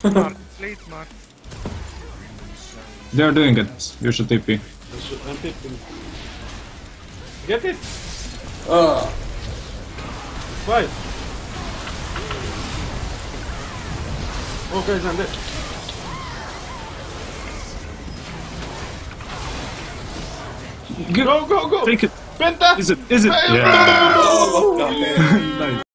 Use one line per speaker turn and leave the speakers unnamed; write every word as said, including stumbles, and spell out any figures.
Smart, play smart.
They're doing it. You should T P.
I'm tipping. Get it!
Ugh.
Five! Oh guys, I'm dead. Go, go, go!
Take it.
Penta!
Is it? Is it?
Hey,
Yeah.
Oh, God.
Nice.